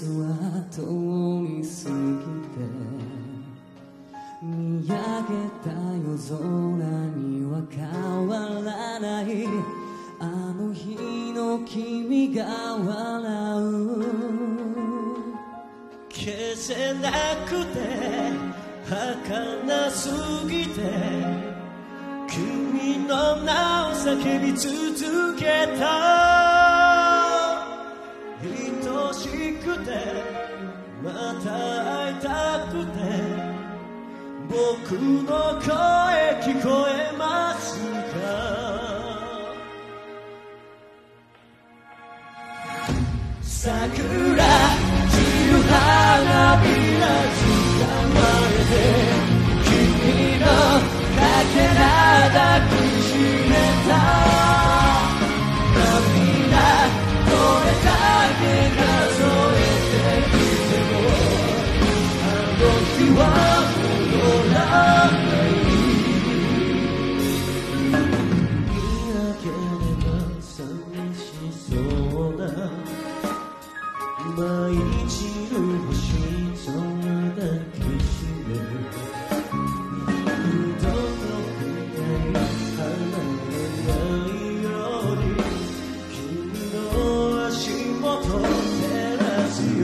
月は通り過ぎて見上げた夜空には変わらないあの日の君が笑う消せなくて儚すぎて君の名を叫び続けた愛しくてまた会いたくて僕の声聞こえますか桜散る花びら捕まえて君のかけら抱きしめた涙どれだけ数えてきてもあの日は戻らない見上げれば寂しそうな舞い散る星空抱きしめる二度と二人離れないように君の足元照らすよ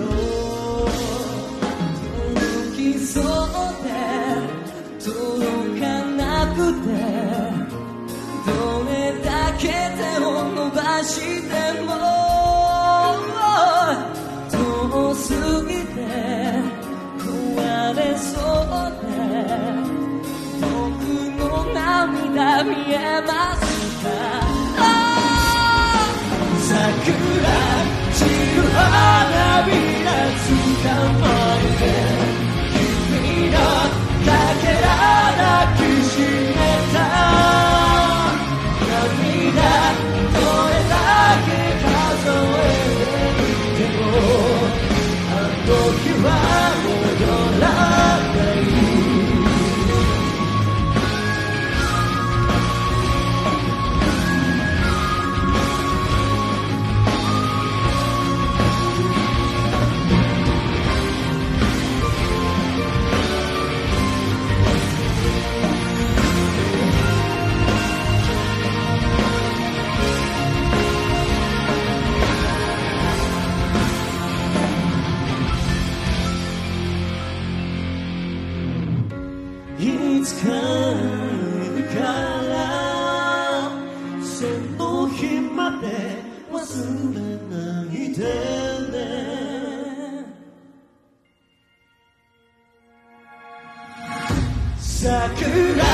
届きそうで届かなくてどれだけ手を伸ばしても遠すぎて壊れそうで僕の涙見えますか桜散る花びら捕まえて君のかけら抱きしめた涙どれだけ数えていてもあの日は戻らないいつかいるからその日まで忘れないでね桜